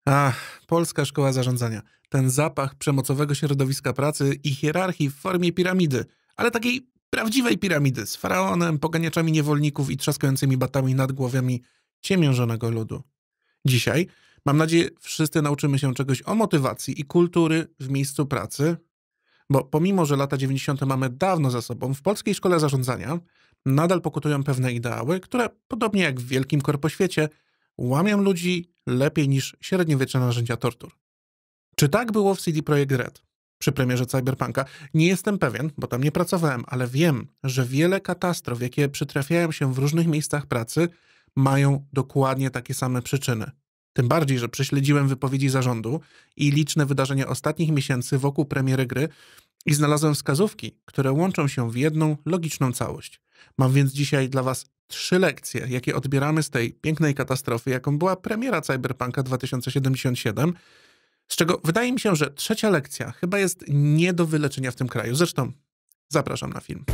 Ach, polska szkoła zarządzania. Ten zapach przemocowego środowiska pracy i hierarchii w formie piramidy, ale takiej prawdziwej piramidy z faraonem, poganiaczami niewolników i trzaskającymi batami nad głowami ciemiężonego ludu. Dzisiaj, mam nadzieję, wszyscy nauczymy się czegoś o motywacji i kultury w miejscu pracy, bo pomimo, że lata 90. mamy dawno za sobą, w polskiej szkole zarządzania nadal pokutują pewne ideały, które, podobnie jak w wielkim korpoświecie, łamią ludzi lepiej niż średniowieczne narzędzia tortur. Czy tak było w CD Projekt Red? Przy premierze Cyberpunka nie jestem pewien, bo tam nie pracowałem, ale wiem, że wiele katastrof, jakie przytrafiają się w różnych miejscach pracy, mają dokładnie takie same przyczyny. Tym bardziej, że prześledziłem wypowiedzi zarządu i liczne wydarzenia ostatnich miesięcy wokół premiery gry i znalazłem wskazówki, które łączą się w jedną logiczną całość. Mam więc dzisiaj dla Was 3 lekcje, jakie odbieramy z tej pięknej katastrofy, jaką była premiera Cyberpunka 2077, z czego wydaje mi się, że 3. lekcja chyba jest nie do wyleczenia w tym kraju. Zresztą zapraszam na film.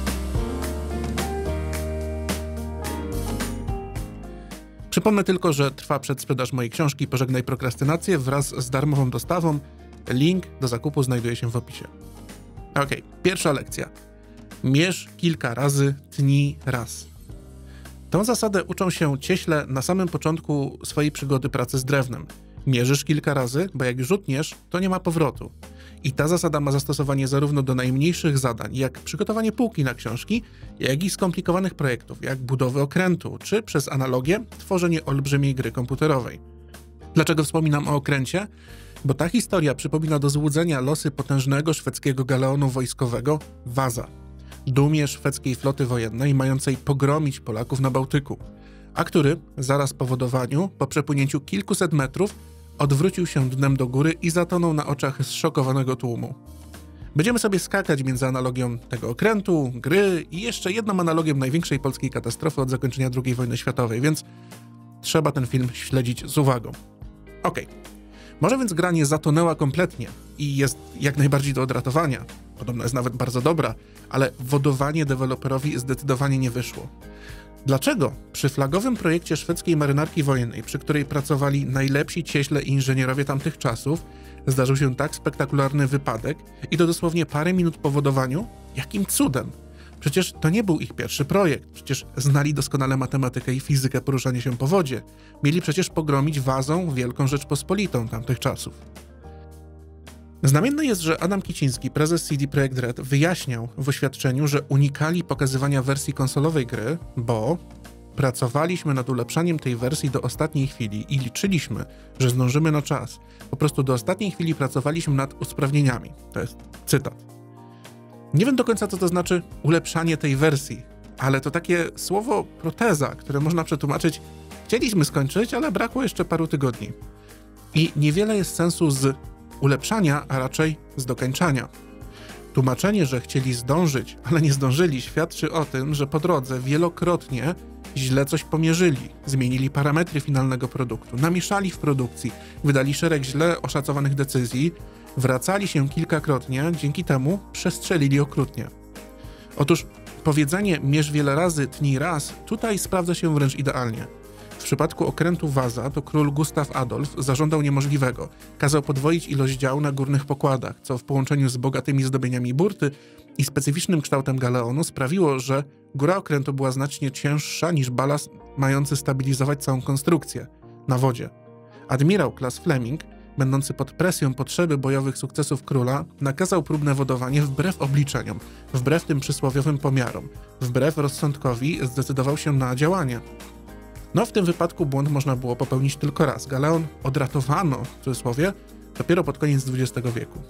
Przypomnę tylko, że trwa przedsprzedaż mojej książki Pożegnaj prokrastynację wraz z darmową dostawą. Link do zakupu znajduje się w opisie. Okej, pierwsza lekcja. Mierz kilka razy, tnij raz. Tą zasadę uczą się cieśle na samym początku swojej przygody pracy z drewnem. Mierzysz kilka razy, bo jak już utniesz, to nie ma powrotu. I ta zasada ma zastosowanie zarówno do najmniejszych zadań, jak przygotowanie półki na książki, jak i skomplikowanych projektów, jak budowy okrętu, czy przez analogię tworzenie olbrzymiej gry komputerowej. Dlaczego wspominam o okręcie? Bo ta historia przypomina do złudzenia losy potężnego szwedzkiego galeonu wojskowego Wasa, dumie szwedzkiej floty wojennej mającej pogromić Polaków na Bałtyku, a który zaraz po wodowaniu, po przepłynięciu kilkuset metrów, odwrócił się dnem do góry i zatonął na oczach zszokowanego tłumu. Będziemy sobie skakać między analogią tego okrętu, gry i jeszcze jedną analogią największej polskiej katastrofy od zakończenia II wojny światowej, więc trzeba ten film śledzić z uwagą. Okej. Może więc gra nie zatonęła kompletnie i jest jak najbardziej do odratowania. Podobno jest nawet bardzo dobra, ale wodowanie deweloperowi zdecydowanie nie wyszło. Dlaczego przy flagowym projekcie szwedzkiej marynarki wojennej, przy której pracowali najlepsi cieśle i inżynierowie tamtych czasów, zdarzył się tak spektakularny wypadek i to dosłownie parę minut po wodowaniu? Jakim cudem? Przecież to nie był ich pierwszy projekt, przecież znali doskonale matematykę i fizykę poruszania się po wodzie. Mieli przecież pogromić Wasą Wielką Rzeczpospolitą tamtych czasów. Znamienne jest, że Adam Kiciński, prezes CD Projekt Red, wyjaśniał w oświadczeniu, że unikali pokazywania wersji konsolowej gry, bo pracowaliśmy nad ulepszaniem tej wersji do ostatniej chwili i liczyliśmy, że zdążymy na czas. Po prostu do ostatniej chwili pracowaliśmy nad usprawnieniami. To jest cytat. Nie wiem do końca, co to znaczy ulepszanie tej wersji, ale to takie słowo proteza, które można przetłumaczyć chcieliśmy skończyć, ale brakło jeszcze paru tygodni. I niewiele jest sensu z ulepszania, a raczej z dokańczania. Tłumaczenie, że chcieli zdążyć, ale nie zdążyli, świadczy o tym, że po drodze wielokrotnie źle coś pomierzyli, zmienili parametry finalnego produktu, namieszali w produkcji, wydali szereg źle oszacowanych decyzji, wracali się kilkakrotnie, dzięki temu przestrzelili okrutnie. Otóż powiedzenie mierz wiele razy, tnij raz tutaj sprawdza się wręcz idealnie. W przypadku okrętu Wasa to król Gustav Adolf zażądał niemożliwego. Kazał podwoić ilość dział na górnych pokładach, co w połączeniu z bogatymi zdobieniami burty i specyficznym kształtem galeonu sprawiło, że góra okrętu była znacznie cięższa niż balast mający stabilizować całą konstrukcję na wodzie. Admirał Klas Fleming, będący pod presją potrzeby bojowych sukcesów króla, nakazał próbne wodowanie wbrew obliczeniom, wbrew tym przysłowiowym pomiarom, wbrew rozsądkowi zdecydował się na działanie. No w tym wypadku błąd można było popełnić tylko raz. Galeon odratowano, w cudzysłowie, dopiero pod koniec XX wieku.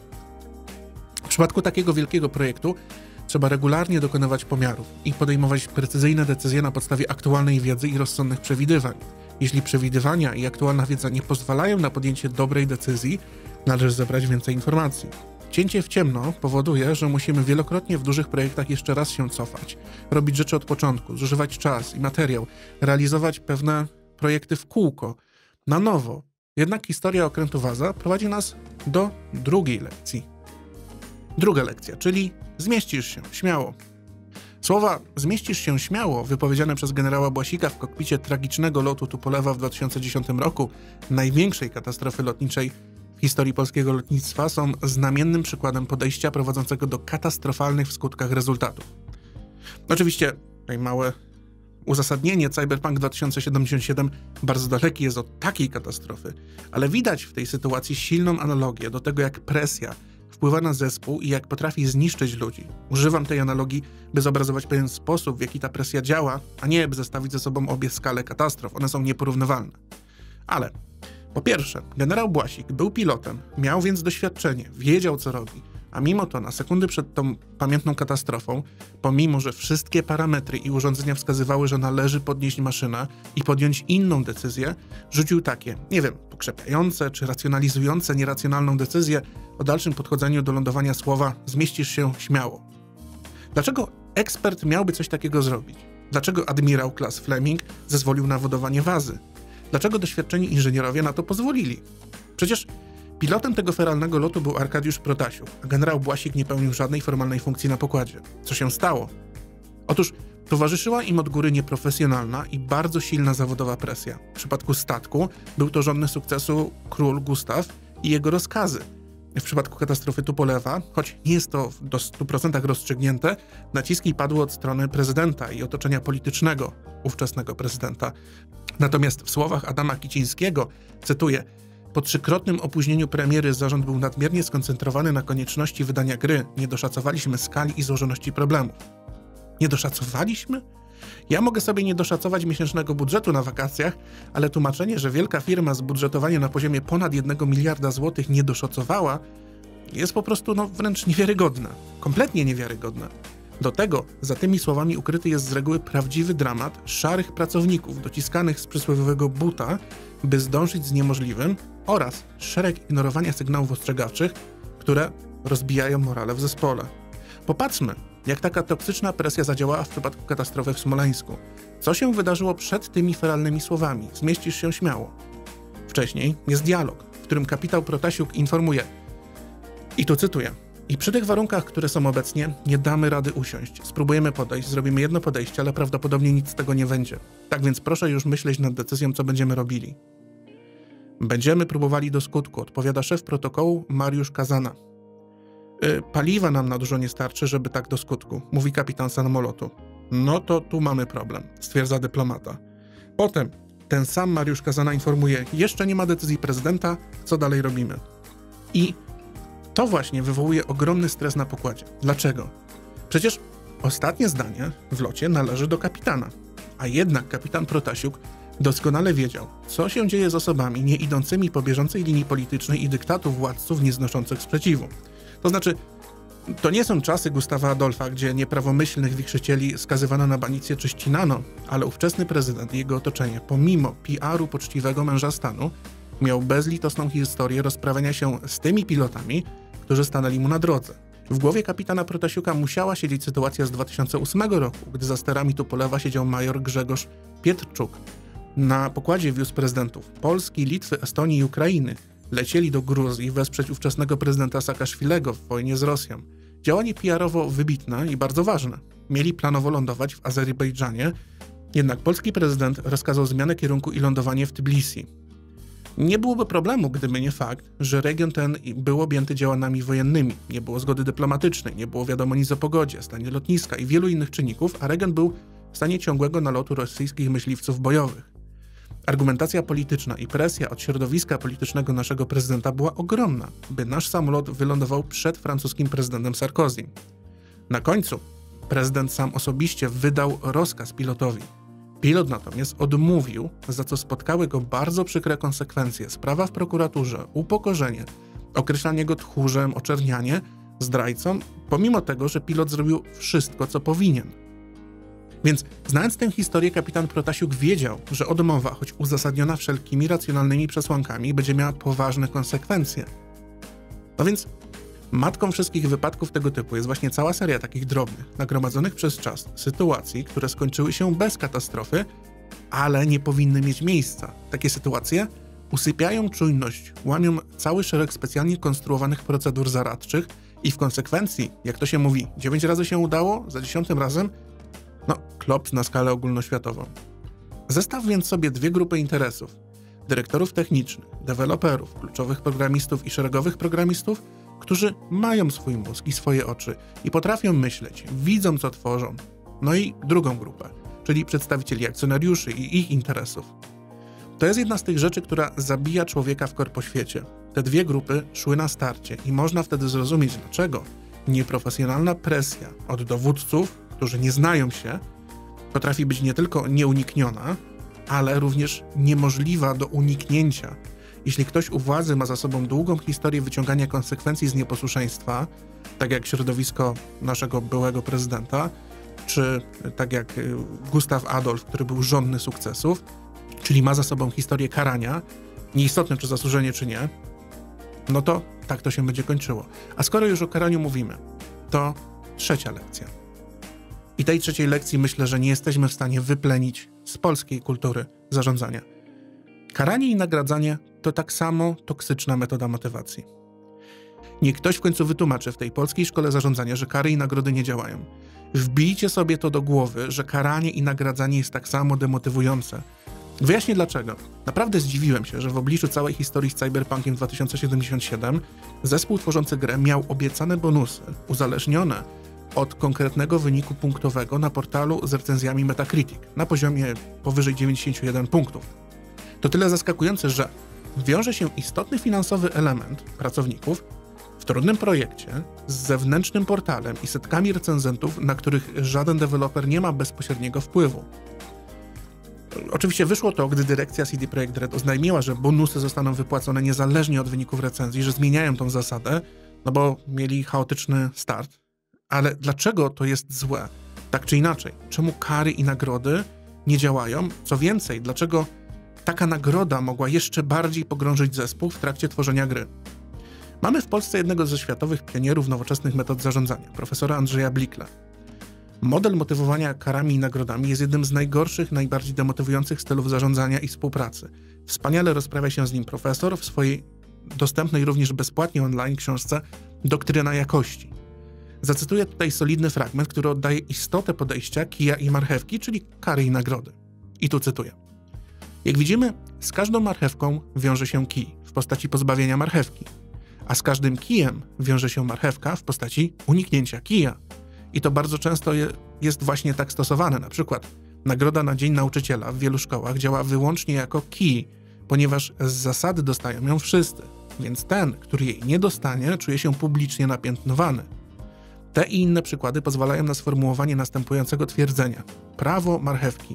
W przypadku takiego wielkiego projektu trzeba regularnie dokonywać pomiarów i podejmować precyzyjne decyzje na podstawie aktualnej wiedzy i rozsądnych przewidywań. Jeśli przewidywania i aktualna wiedza nie pozwalają na podjęcie dobrej decyzji, należy zebrać więcej informacji. Cięcie w ciemno powoduje, że musimy wielokrotnie w dużych projektach jeszcze raz się cofać, robić rzeczy od początku, zużywać czas i materiał, realizować pewne projekty w kółko, na nowo. Jednak historia okrętu Wasa prowadzi nas do drugiej lekcji. Druga lekcja, czyli zmieścisz się, śmiało. Słowa „zmieścisz się śmiało” wypowiedziane przez generała Błasika w kokpicie tragicznego lotu Tupolewa w 2010 roku, największej katastrofy lotniczej w historii polskiego lotnictwa, są znamiennym przykładem podejścia prowadzącego do katastrofalnych w skutkach rezultatów. Oczywiście, tutaj małe uzasadnienie, Cyberpunk 2077 bardzo daleki jest od takiej katastrofy, ale widać w tej sytuacji silną analogię do tego, jak presja wpływa na zespół i jak potrafi zniszczyć ludzi. Używam tej analogii, by zobrazować pewien sposób, w jaki ta presja działa, a nie by zestawić ze sobą obie skale katastrof. One są nieporównywalne. Ale po pierwsze, generał Błasik był pilotem, miał więc doświadczenie, wiedział co robi, a mimo to na sekundy przed tą pamiętną katastrofą, pomimo że wszystkie parametry i urządzenia wskazywały, że należy podnieść maszynę i podjąć inną decyzję, rzucił takie, nie wiem, pokrzepiające czy racjonalizujące nieracjonalną decyzję o dalszym podchodzeniu do lądowania słowa „zmieścisz się śmiało”. Dlaczego ekspert miałby coś takiego zrobić? Dlaczego admirał klas Fleming zezwolił na wodowanie wazy? Dlaczego doświadczeni inżynierowie na to pozwolili? Przecież pilotem tego feralnego lotu był Arkadiusz Protasiuk, a generał Błasik nie pełnił żadnej formalnej funkcji na pokładzie. Co się stało? Otóż towarzyszyła im od góry nieprofesjonalna i bardzo silna zawodowa presja. W przypadku statku był to żądny sukcesu król Gustaw i jego rozkazy. W przypadku katastrofy Tupolewa, choć nie jest to do 100% rozstrzygnięte, naciski padły od strony prezydenta i otoczenia politycznego ówczesnego prezydenta. Natomiast w słowach Adama Kicińskiego, cytuję: „Po trzykrotnym opóźnieniu premiery zarząd był nadmiernie skoncentrowany na konieczności wydania gry. Nie doszacowaliśmy skali i złożoności problemów”. Nie doszacowaliśmy? Ja mogę sobie nie doszacować miesięcznego budżetu na wakacjach, ale tłumaczenie, że wielka firma z budżetowaniem na poziomie ponad 1 miliarda złotych nie doszacowała, jest po prostu wręcz niewiarygodne. Kompletnie niewiarygodne. Do tego za tymi słowami ukryty jest z reguły prawdziwy dramat szarych pracowników dociskanych z przysłowiowego buta, by zdążyć z niemożliwym, oraz szereg ignorowania sygnałów ostrzegawczych, które rozbijają morale w zespole. Popatrzmy, jak taka toksyczna presja zadziałała w przypadku katastrofy w Smoleńsku. Co się wydarzyło przed tymi feralnymi słowami „zmieścisz się śmiało”? Wcześniej jest dialog, w którym kapitał Protasiuk informuje, i tu cytuję: „I przy tych warunkach, które są obecnie, nie damy rady usiąść. Spróbujemy podejść, zrobimy jedno podejście, ale prawdopodobnie nic z tego nie będzie. Tak więc proszę już myśleć nad decyzją, co będziemy robili”. „Będziemy próbowali do skutku”, odpowiada szef protokołu Mariusz Kazana. „Paliwa nam na dużo nie starczy, żeby tak do skutku”, mówi kapitan samolotu. „No to tu mamy problem”, stwierdza dyplomata. Potem ten sam Mariusz Kazana informuje: „Jeszcze nie ma decyzji prezydenta, co dalej robimy?” I to właśnie wywołuje ogromny stres na pokładzie. Dlaczego? Przecież ostatnie zdanie w locie należy do kapitana, a jednak kapitan Protasiuk doskonale wiedział, co się dzieje z osobami nie idącymi po bieżącej linii politycznej i dyktatu władców nieznoszących sprzeciwu. To znaczy, to nie są czasy Gustawa Adolfa, gdzie nieprawomyślnych wichrzycieli skazywano na banicję czy ścinano, ale ówczesny prezydent i jego otoczenie, pomimo PR-u poczciwego męża stanu, miał bezlitosną historię rozprawiania się z tymi pilotami, którzy stanęli mu na drodze. W głowie kapitana Protasiuka musiała siedzieć sytuacja z 2008 roku, gdy za sterami Tupolewa siedział major Grzegorz Pietrczuk. Na pokładzie wiózł prezydentów Polski, Litwy, Estonii i Ukrainy. Lecieli do Gruzji wesprzeć ówczesnego prezydenta Saakaszwilego w wojnie z Rosją. Działanie PR-owo wybitne i bardzo ważne. Mieli planowo lądować w Azerbejdżanie, jednak polski prezydent rozkazał zmianę kierunku i lądowanie w Tbilisi. Nie byłoby problemu, gdyby nie fakt, że region ten był objęty działaniami wojennymi, nie było zgody dyplomatycznej, nie było wiadomo nic o pogodzie, stanie lotniska i wielu innych czynników, a region był w stanie ciągłego nalotu rosyjskich myśliwców bojowych. Argumentacja polityczna i presja od środowiska politycznego naszego prezydenta była ogromna, by nasz samolot wylądował przed francuskim prezydentem Sarkozym. Na końcu prezydent sam osobiście wydał rozkaz pilotowi. Pilot natomiast odmówił, za co spotkały go bardzo przykre konsekwencje: sprawa w prokuraturze, upokorzenie, określanie go tchórzem, oczernianie, zdrajcą, pomimo tego, że pilot zrobił wszystko, co powinien. Więc znając tę historię, kapitan Protasiuk wiedział, że odmowa, choć uzasadniona wszelkimi racjonalnymi przesłankami, będzie miała poważne konsekwencje. No więc matką wszystkich wypadków tego typu jest właśnie cała seria takich drobnych, nagromadzonych przez czas sytuacji, które skończyły się bez katastrofy, ale nie powinny mieć miejsca. Takie sytuacje usypiają czujność, łamią cały szereg specjalnie konstruowanych procedur zaradczych i w konsekwencji, jak to się mówi, 9 razy się udało, za 10 razem No, klops na skalę ogólnoświatową. Zestaw więc sobie dwie grupy interesów. Dyrektorów technicznych, deweloperów, kluczowych programistów i szeregowych programistów, którzy mają swój mózg i swoje oczy i potrafią myśleć, widzą co tworzą. No i drugą grupę, czyli przedstawicieli akcjonariuszy i ich interesów. To jest jedna z tych rzeczy, która zabija człowieka w korpoświecie. Te dwie grupy szły na starcie i można wtedy zrozumieć, dlaczego nieprofesjonalna presja od dowódców, którzy nie znają się, potrafi być nie tylko nieunikniona, ale również niemożliwa do uniknięcia. Jeśli ktoś u władzy ma za sobą długą historię wyciągania konsekwencji z nieposłuszeństwa, tak jak środowisko naszego byłego prezydenta, czy tak jak Gustav Adolf, który był żądny sukcesów, czyli ma za sobą historię karania, nieistotne czy zasłużenie, czy nie, no to tak to się będzie kończyło. A skoro już o karaniu mówimy, to trzecia lekcja. I tej trzeciej lekcji myślę, że nie jesteśmy w stanie wyplenić z polskiej kultury zarządzania. Karanie i nagradzanie to tak samo toksyczna metoda motywacji. Niech ktoś w końcu wytłumaczy w tej polskiej szkole zarządzania, że kary i nagrody nie działają. Wbijcie sobie to do głowy, że karanie i nagradzanie jest tak samo demotywujące. Wyjaśnię dlaczego. Naprawdę zdziwiłem się, że w obliczu całej historii z Cyberpunkiem 2077 zespół tworzący grę miał obiecane bonusy uzależnione od konkretnego wyniku punktowego na portalu z recenzjami Metacritic na poziomie powyżej 91 punktów. To tyle zaskakujące, że wiąże się istotny finansowy element pracowników w trudnym projekcie z zewnętrznym portalem i setkami recenzentów, na których żaden deweloper nie ma bezpośredniego wpływu. Oczywiście wyszło to, gdy dyrekcja CD Projekt Red oznajmiła, że bonusy zostaną wypłacone niezależnie od wyników recenzji, że zmieniają tą zasadę, no bo mieli chaotyczny start. Ale dlaczego to jest złe? Tak czy inaczej, czemu kary i nagrody nie działają? Co więcej, dlaczego taka nagroda mogła jeszcze bardziej pogrążyć zespół w trakcie tworzenia gry? Mamy w Polsce jednego ze światowych pionierów nowoczesnych metod zarządzania, profesora Andrzeja Blikle. Model motywowania karami i nagrodami jest jednym z najgorszych, najbardziej demotywujących stylów zarządzania i współpracy. Wspaniale rozprawia się z nim profesor w swojej dostępnej również bezpłatnie online książce Doktryna jakości. Zacytuję tutaj solidny fragment, który oddaje istotę podejścia kija i marchewki, czyli kary i nagrody. I tu cytuję. Jak widzimy, z każdą marchewką wiąże się kij w postaci pozbawienia marchewki, a z każdym kijem wiąże się marchewka w postaci uniknięcia kija. I to bardzo często jest właśnie tak stosowane. Na przykład nagroda na Dzień Nauczyciela w wielu szkołach działa wyłącznie jako kij, ponieważ z zasady dostają ją wszyscy, więc ten, który jej nie dostanie, czuje się publicznie napiętnowany. Te i inne przykłady pozwalają na sformułowanie następującego twierdzenia. Prawo marchewki.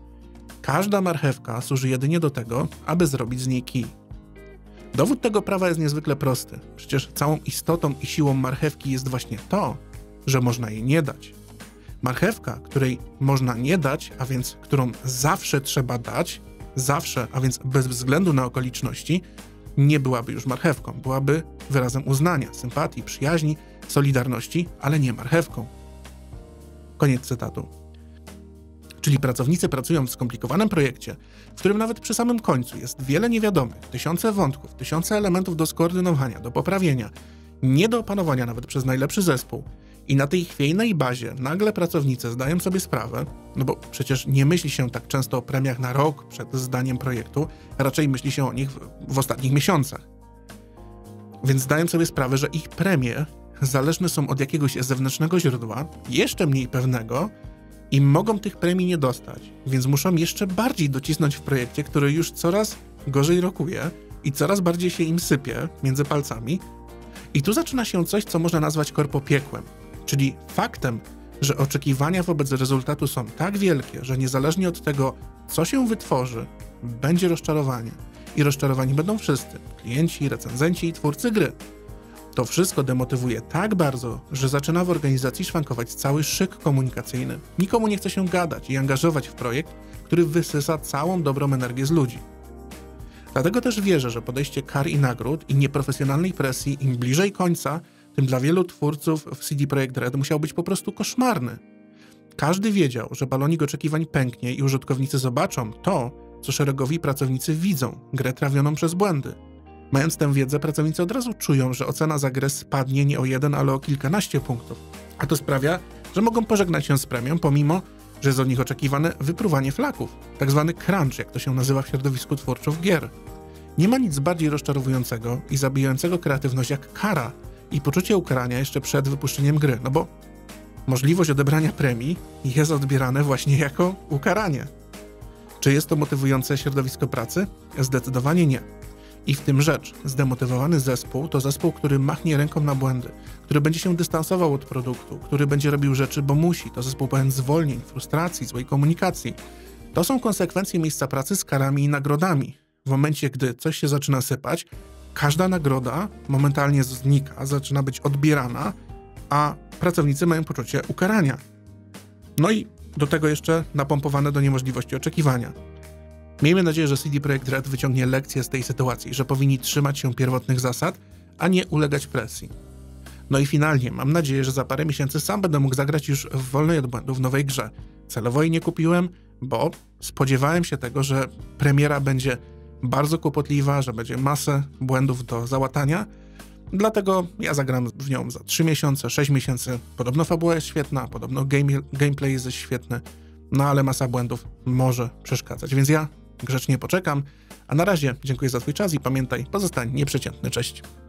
Każda marchewka służy jedynie do tego, aby zrobić z niej kij. Dowód tego prawa jest niezwykle prosty. Przecież całą istotą i siłą marchewki jest właśnie to, że można jej nie dać. Marchewka, której można nie dać, a więc którą zawsze trzeba dać, zawsze, a więc bez względu na okoliczności, nie byłaby już marchewką. Byłaby wyrazem uznania, sympatii, przyjaźni, solidarności, ale nie marchewką. Koniec cytatu. Czyli pracownicy pracują w skomplikowanym projekcie, w którym nawet przy samym końcu jest wiele niewiadomych, tysiące wątków, tysiące elementów do skoordynowania, do poprawienia, nie do opanowania nawet przez najlepszy zespół. I na tej chwiejnej bazie nagle pracownicy zdają sobie sprawę, no bo przecież nie myśli się tak często o premiach na rok przed zdaniem projektu, raczej myśli się o nich w ostatnich miesiącach. Więc zdają sobie sprawę, że ich premie zależne są od jakiegoś zewnętrznego źródła, jeszcze mniej pewnego, i mogą tych premii nie dostać, więc muszą jeszcze bardziej docisnąć w projekcie, który już coraz gorzej rokuje i coraz bardziej się im sypie między palcami. I tu zaczyna się coś, co można nazwać korpopiekłem, czyli faktem, że oczekiwania wobec rezultatu są tak wielkie, że niezależnie od tego, co się wytworzy, będzie rozczarowanie. I rozczarowani będą wszyscy, klienci, recenzenci i twórcy gry. To wszystko demotywuje tak bardzo, że zaczyna w organizacji szwankować cały szyk komunikacyjny. Nikomu nie chce się gadać i angażować w projekt, który wysysa całą dobrą energię z ludzi. Dlatego też wierzę, że podejście kar i nagród i nieprofesjonalnej presji im bliżej końca, tym dla wielu twórców w CD Projekt Red musiał być po prostu koszmarny. Każdy wiedział, że balonik oczekiwań pęknie i użytkownicy zobaczą to, co szeregowi pracownicy widzą, grę trawioną przez błędy. Mając tę wiedzę, pracownicy od razu czują, że ocena za grę spadnie nie o 1, ale o kilkanaście punktów. A to sprawia, że mogą pożegnać się z premią, pomimo że jest od nich oczekiwane wypruwanie flaków, tak zwany crunch, jak to się nazywa w środowisku twórców gier. Nie ma nic bardziej rozczarowującego i zabijającego kreatywność jak kara i poczucie ukarania jeszcze przed wypuszczeniem gry, no bo możliwość odebrania premii jest odbierane właśnie jako ukaranie. Czy jest to motywujące środowisko pracy? Zdecydowanie nie. I w tym rzecz. Zdemotywowany zespół to zespół, który machnie ręką na błędy, który będzie się dystansował od produktu, który będzie robił rzeczy, bo musi. To zespół pełen zwolnień, frustracji, złej komunikacji. To są konsekwencje miejsca pracy z karami i nagrodami. W momencie, gdy coś się zaczyna sypać, każda nagroda momentalnie znika, zaczyna być odbierana, a pracownicy mają poczucie ukarania. No i do tego jeszcze napompowane do niemożliwości oczekiwania. Miejmy nadzieję, że CD Projekt Red wyciągnie lekcję z tej sytuacji, że powinni trzymać się pierwotnych zasad, a nie ulegać presji. No i finalnie, mam nadzieję, że za parę miesięcy sam będę mógł zagrać już w wolnej od błędów nowej grze. Celowo jej nie kupiłem, bo spodziewałem się tego, że premiera będzie bardzo kłopotliwa, że będzie masę błędów do załatania, dlatego ja zagram w nią za 3 miesiące, 6 miesięcy. Podobno fabuła jest świetna, podobno gameplay jest świetny, no ale masa błędów może przeszkadzać, więc ja grzecznie poczekam, a na razie dziękuję za twój czas i pamiętaj, pozostań nieprzeciętny, cześć.